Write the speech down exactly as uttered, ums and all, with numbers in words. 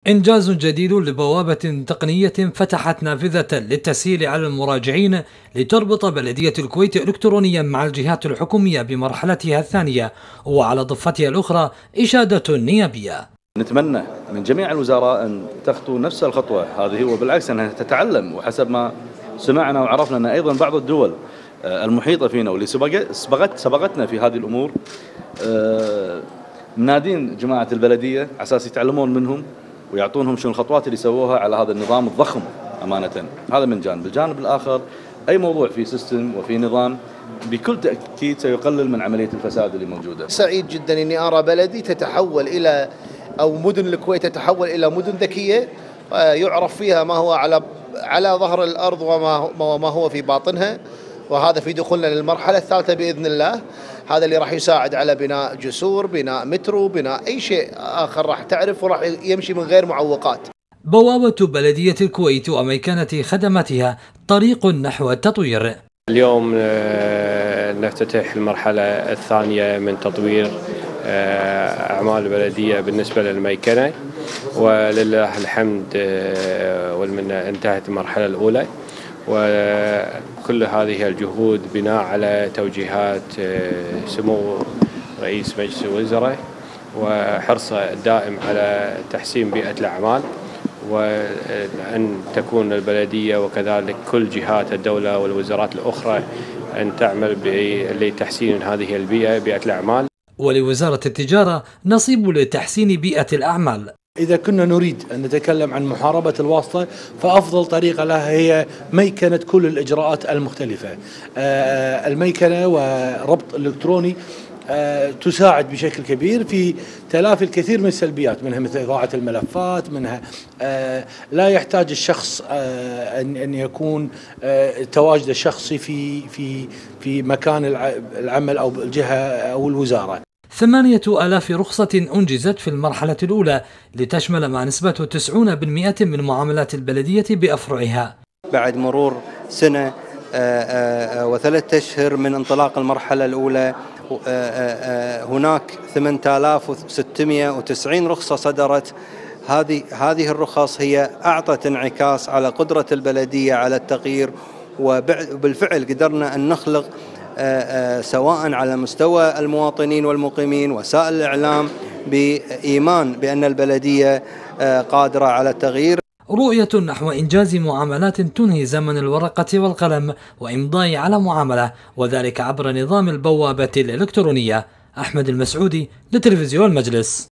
إنجاز جديد لبوابة تقنية فتحت نافذة للتسهيل على المراجعين لتربط بلدية الكويت إلكترونيا مع الجهات الحكومية بمرحلتها الثانية، وعلى ضفتها الأخرى إشادة نيابية. نتمنى من جميع الوزراء أن تخطو نفس الخطوة هذه، وبالعكس أنها تتعلم، وحسب ما سمعنا وعرفنا أن أيضا بعض الدول المحيطة فينا واللي سبقت سبقتنا في هذه الأمور منادين جماعة البلدية على أساس يتعلمون منهم ويعطونهم شنو الخطوات اللي سووها على هذا النظام الضخم أمانة. هذا من جانب. الجانب الآخر أي موضوع في سيستم وفي نظام بكل تأكيد سيقلل من عملية الفساد اللي موجودة. سعيد جدا أني أرى بلدي تتحول إلى أو مدن الكويت تتحول إلى مدن ذكية يعرف فيها ما هو على على ظهر الأرض وما وما هو في باطنها، وهذا في دخولنا للمرحلة الثالثة بإذن الله. هذا اللي راح يساعد على بناء جسور، بناء مترو، بناء أي شيء آخر راح تعرف وراح يمشي من غير معوقات. بوابة بلدية الكويت وميكنة خدماتها طريق نحو التطوير. اليوم نفتتح المرحلة الثانية من تطوير أعمال البلدية بالنسبة للميكنة، ولله الحمد والمنة انتهت المرحلة الأولى، وكل هذه الجهود بناء على توجيهات سمو رئيس مجلس الوزراء وحرصه الدائم على تحسين بيئة الأعمال، وأن تكون البلدية وكذلك كل جهات الدولة والوزارات الأخرى أن تعمل لتحسين هذه البيئة، بيئة الأعمال. ولوزارة التجارة نصيب لتحسين بيئة الأعمال. إذا كنا نريد أن نتكلم عن محاربة الواسطة فأفضل طريقة لها هي ميكنة كل الإجراءات المختلفة. الميكنة وربط إلكتروني تساعد بشكل كبير في تلافي الكثير من السلبيات، منها مثل إضاعة الملفات، منها لا يحتاج الشخص أن يكون تواجد الشخصي في في في مكان العمل أو الجهة أو الوزارة. ثمانية آلاف رخصة أنجزت في المرحلة الأولى لتشمل ما نسبته تسعين بالمئة من معاملات البلدية بأفرعها. بعد مرور سنة وثلاثة أشهر من انطلاق المرحلة الأولى هناك ثمانية آلاف وستمئة وتسعين رخصة صدرت. هذه هذه الرخص هي أعطت انعكاس على قدرة البلدية على التغيير، وبالفعل قدرنا أن نخلق سواء على مستوى المواطنين والمقيمين وسائل الإعلام بإيمان بأن البلدية قادرة على التغيير. رؤية نحو إنجاز معاملات تنهي زمن الورقة والقلم وإمضاء على معاملة، وذلك عبر نظام البوابة الإلكترونية. أحمد المسعودي لتلفزيون المجلس.